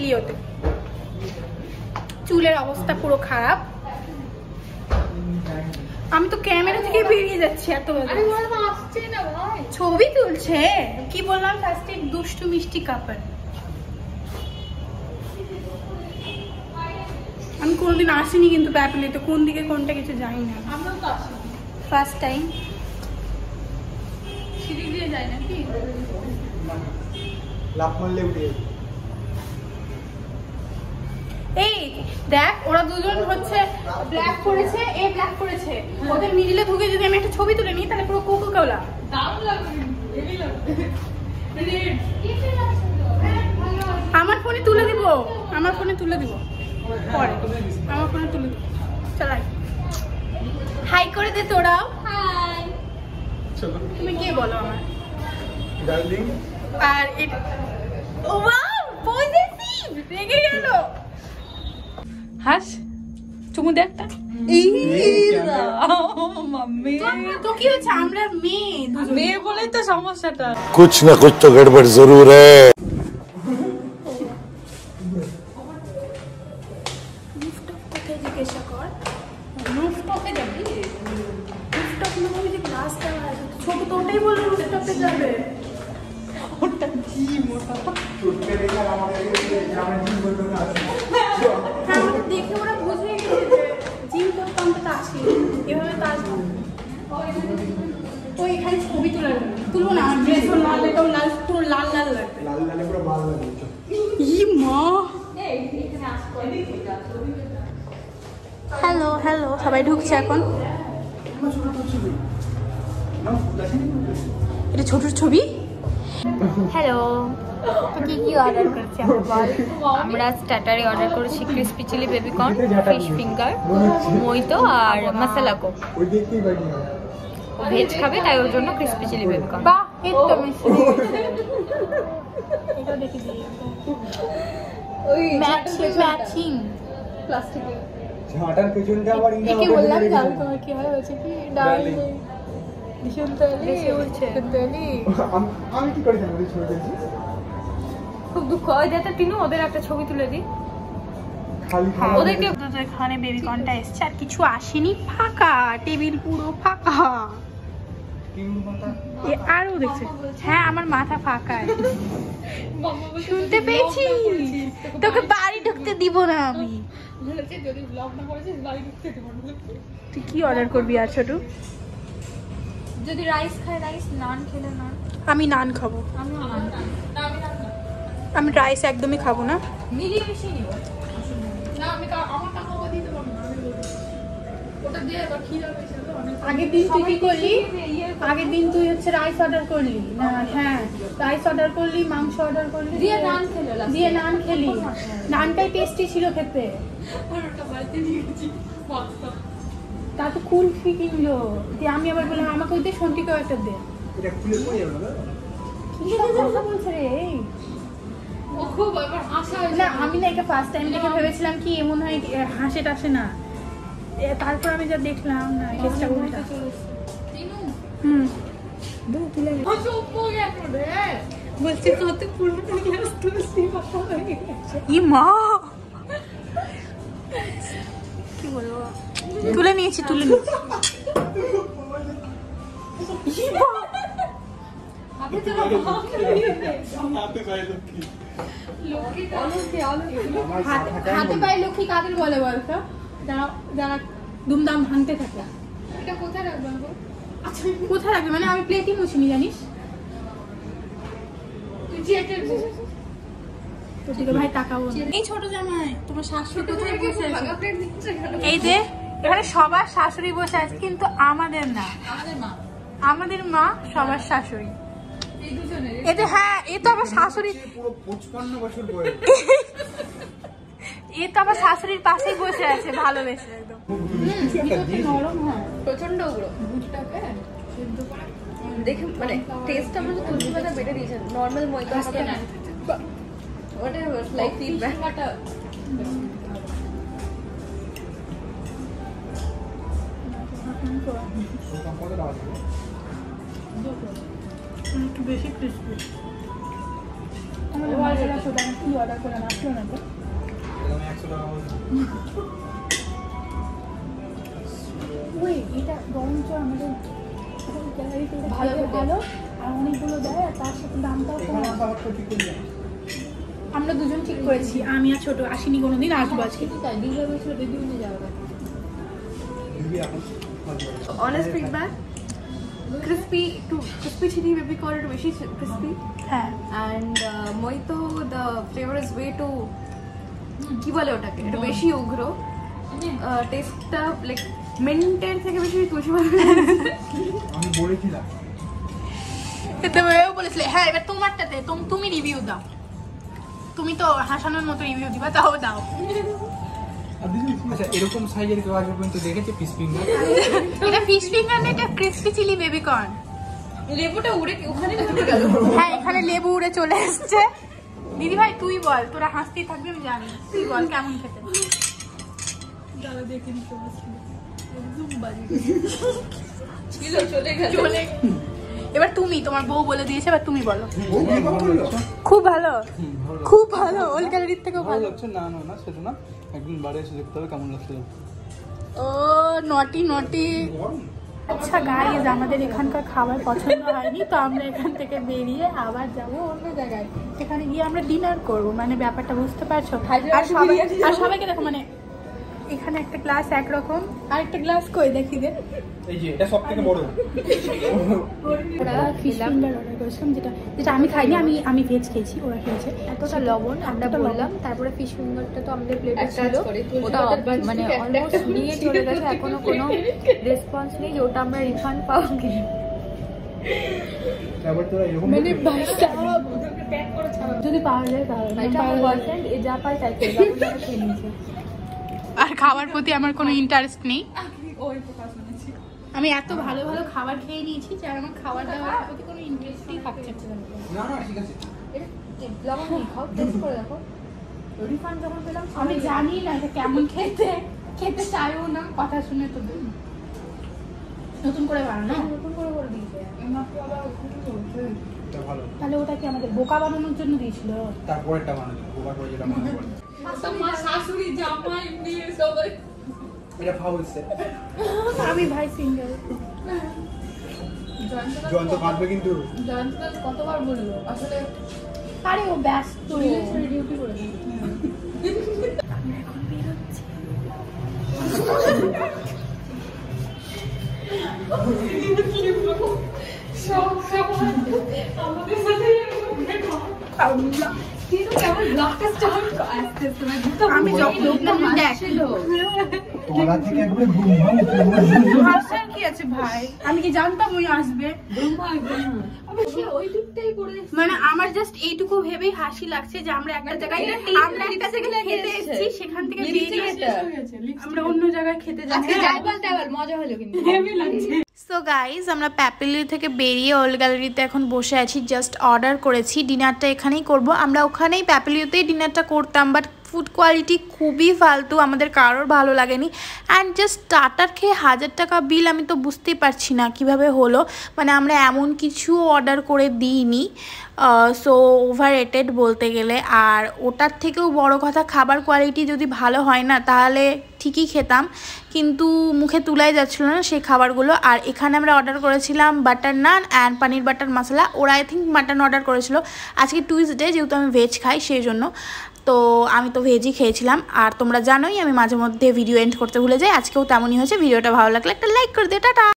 এলিওতে। চুলের অবস্থা পুরো খারাপ। আমি তো ক্যামেরা থেকে বেরিয়ে যাচ্ছি এত ছবি তুলছে। কি বললাম ফার্স্টে, দুষ্টু মিষ্টি কাপড়। আমি কোনোদিন আসিনি কিন্তু প্যাপেলে, তো কোন দিকে কোনটা কিছু জানি না। আমরাও তো আসিনি, ফার্স্ট টাইম। সিঁড়ি দিয়ে যাই নাকি? লাফ মারলে উঠে। এই দেখ, ওরা দুজন হচ্ছে ব্ল্যাক করেছে, এ ব্ল্যাক করেছে, ওদের মিডিলে ঢুকে যদি আমি একটা ছবি তুলে নিই তাহলে পুরো কোকো কোলা। দারুণ লাগবে, হেভি লাগবে। আমার ফোনে তুলে দিব, আমার ফোনে তুলে দিব পরে, আমার ফোনে তুলে দিব। চালাই, হাই করে দে তোরাও। হাই, তুমি কে বলো আমার ডার্লিং? আর এটা ওয়াও পজিটিভ, রেগে গেল। হাস, চুমু দে একটা। তো কি হচ্ছে, আমরা মেয়ে বলেই তো সমস্যাটা। कुछ न कुछ तो गड़बड़ जरूर है। ছোট তো ওটাই বললো রুফটপে যাবে। দেখে ওরা বুঝে গেছে যে জিম করতে অন্তত আসি, এভাবে তো আসবো। তো এখানে ছবি তুলবো না, আমার ড্রেস লাল, এটাও লাল, পুরো লাল লাল লাগবে। লাল লালে পুরো ভালো লাগবে। ই মা, হ্যালো হ্যালো, সবাই ঢুকছে এখন। এটা ছোটর ছবি। হ্যালো, তো কি অর্ডার করছি আমরা? স্টার্টারে অর্ডার করেছি crispy chilli baby corn, fish finger, mojito আর মশলা কোক। ভেজ খাবে তাই ওর জন্য ক্রিসপি চিলি বেবিকর্ন। বাহ, এই তো মিষ্টি। এটা দেখি দিই, ওই ম্যাচিং প্লাস্টিকের ঝাঁটার পেছনটা আবার ইন্ডিয়া কি বললাম জানো তোমার কি হয় হচ্ছে কি ডার্লিং আমি কি করি জানো ছবি তুলছি, খুব দুঃখ হয়। যাতে তিনু ওদের একটা ছবি তুলে দিই, ওদেরকে। এখানে বেবিকর্নটা এসছে, আর কিছু আসেনি, ফাঁকা টেবিল, পুরো ফাঁকা। আরো দেখছে, হ্যাঁ আমার মাথা ফাঁকা। শুনতে পেয়েছি, তোকে বাড়ি ঢুকতে দিব না আমি। তুই কি অর্ডার করবি আর ছোটু? যদি রাইস খায় রাইস, নান খেলে নান। আমি নান খাবো। আমি রাইস একদমই খাবো না, মিলিয়ে মিশিয়ে নিব। আগের দিন তুই কি করলি? আগের দিন তুই হচ্ছে রাইস অর্ডার করলি না? হ্যাঁ, রাইস অর্ডার করলি, মাংস অর্ডার করলি, দিয়ে নান খেলি। নানটাই টেস্টি ছিল খেতে। তা তো কুলফি কিনলো, দিয়ে আমি আবার বললাম আমাকে ওই দিয়ে সন্টিকেও একটা দে। বলছে রে, না আমি না এটা ফার্স্ট টাইম দেখে ভেবেছিলাম কি এমন হয় হাসে টাসে না, তারপর আমি যা দেখলাম না কেসটা উল্টা। বলছে কত পুরনো গ্লাস তুলছি, ই মা কি বলবো, তুলে নিয়েছি। হাতে পায়ে লক্ষ্মী কাদের বলে বলতো? যারা দুমদাম ভাঙতে থাকে। এটা কোথায় রাখবো? আচ্ছা কোথায় রাখবে মানে আমি প্লেটই মুছিনি জানিস। ভাই তাকাবো, এই ছোট জামাই তোমার শাশুড়ি কোথায় বসে আছে? এই যে এখানে সবার শাশুড়ি বসে আছে, কিন্তু আমাদের না, আমাদের মা সবার শাশুড়ি। এতে হ্যাঁ, এ তো আমার শাশুড়ি, এ তো আমার শাশুড়ির পাশেই বসে আছে ভালোবেসে একদম। নরম হয়, প্রচন্ড উগ্র। দেখে মানে টেস্ট আমরা তো তুলসী পাতা বেটে দিয়েছেন, নর্মাল ময়দা হবে না। Whatever, like feedback. একটু বেশি ক্রিসপি। কি অর্ডার করে আসলো না তো ওই এটা বরঞ্চ আমাদের গ্যালারিতে ভালো ভালো আর অনেকগুলো দেয় আর তার সাথে দামটাও আমরা দুজন ঠিক করেছি আমি আর ছোট আসিনি কোনোদিন আসবো আজকে Honest feedback, crispy chili baby corn is very crispy. হ্যাঁ And mojito, the flavor is way too কি বলে ওটাকে এটা বেশি উগ্র টেস্টটা লাইক মেন্টের থেকে বেশি তুলসী পাতা আমি বলেছিলাম এও বলেছিলে হ্যাঁ এবার তোমারটাতে তুমি রিভিউ দাও তুমি তো হাসানোর মতো রিভিউ দিবা তাও দাও আচ্ছা এরকম সাইজের কেউ আগে পর্যন্ত দেখেছে ফিশ ফিঙ্গার এটা ফিশ ফিঙ্গার না এটা ক্রিসপি চিলি বেবি কর্ন লেবুটা উড়ে ওখানে চলে গেল হ্যাঁ এখানে লেবু উড়ে চলে এসছে দিদি ভাই তুই বল তোরা হাসতেই থাকবি আমি জানি তুই বল কেমন খেতে দাদা দেখে নিতে একদম বাজে ছিল চলে গেল এবার তুমি তোমার বউ বলে দিয়েছে এবার তুমি বলো খুব ভালো খুব ভালো ওল গ্যালারির থেকেও ভালো লাগছে না না না সেটা না একদিন বাড়ি এসে দেখতে হবে কেমন লাগছে ও নটি নটি আচ্ছা গাইজ আমাদের এখানকার খাবার পছন্দ হয়নি তো আমরা এখান থেকে বেরিয়ে আবার যাব অন্য জায়গায় সেখানে গিয়ে আমরা ডিনার করব মানে ব্যাপারটা বুঝতে পারছো আর সবাইকে দেখো মানে এখানে একটা গ্লাস একরকম আর একটা গ্লাস কই দেখি দে এই যে এটা সবথেকে বড় ওরা ফিশ ফিঙ্গার অর্ডার করেছিলাম যেটা আমি খাইনি আমি ভেজ খেয়েছি ওরা খেয়েছে এতটা লবণ আমরা বললাম তারপরে ফিশ ফিঙ্গারটা তো আমাদের প্লেটে ছিল ওটা মানে অলমোস্ট নিয়ে চলে গেছে এখনো কোনো রেসপন্স নেই যে ওটা আমরা রিফান্ড পাবো কি তারপর তোরা এরকম মানে যদি পাওয়া যায় তাহলে আমার বয়ফ্রেন্ড এ যা পায় তাই খেয়ে যাবো যারা খেয়ে নিয়েছে আর খাবার প্রতি আমার কোনো ইন্টারেস্ট নেই আমি এত ভালো ভালো খাবার খেয়ে নিয়েছি যে আমার খাবার দাবার প্রতি কোনো ইন্টারেস্টই থাকছে না না ঠিক আছে লবণ নেই খাও টেস্ট করে দেখো রিফান্ড যখন পেলাম আমি জানি না এটা কেমন খেতে চাইও না কথা শুনে তো নতুন করে বানানো নতুন করে করে দিয়েছে এটা ভালো তাহলে ওটা কি আমাদের বোকা বানানোর জন্য দিয়েছিল তারপরেরটা বানাবো ওভার করে যেটা মনে পড়ে শাশুড়ি জামাই নিয়ে সবাই এটা ভাব হচ্ছে আমি ভাই সিঙ্গেল জয়ন্ত কাঁদবে কিন্তু জয়ন্ত কতবার বললো আসলে আরে ও ব্যস্ত ডিউটি করে আমাদের সাথে আমি যখন তোলা থেকে একবারে ঘুম হাসার কি আছে ভাই আমি কি জানতাম ওই আসবে ওই দিকটাই পড়ে মানে আমার জাস্ট এইটুকু ভেবেই হাসি লাগছে যে আমরা একটা জায়গায় খেতে এসেছি সেখান থেকে বেরিয়ে আমরা অন্য জায়গায় খেতে যাচ্ছি মজা হলো কিন্তু সো গাইজ আমরা প্যাপিলি থেকে বেরিয়ে ওল্ড গ্যালারিতে এখন বসে আছি জাস্ট অর্ডার করেছি ডিনারটা এখানেই করব আমরা ওখানেই প্যাপিলিতেই ডিনারটা করতাম বাট ফুড কোয়ালিটি খুবই ফালতু আমাদের কারোর ভালো লাগেনি অ্যান্ড জাস্ট স্টার্টার খেয়ে 1000 টাকা বিল আমি তো বুঝতেই পারছি না কিভাবে হলো মানে আমরা এমন কিছু অর্ডার করে দিইনি সো ওভার রেটেড বলতে গেলে আর ওটার থেকেও বড় কথা খাবার কোয়ালিটি যদি ভালো হয় না তাহলে ঠিকই খেতাম কিন্তু মুখে তুলাই যাচ্ছিলো না সেই খাবারগুলো আর এখানে আমরা অর্ডার করেছিলাম butter naan and paneer butter masala ওরা আই থিঙ্ক মাটন অর্ডার করেছিল আজকে টুইসডে যেহেতু আমি ভেজ খাই সেই জন্য তো আমি তো ভেজই খেয়েছিলাম আর তোমরা জানোই আমি মাঝে মধ্যে ভিডিও এন্ড করতে ভুলে যাই আজকেও তেমনই হয়েছে ভিডিওটা ভালো লাগলে একটা লাইক করে দিও টাটা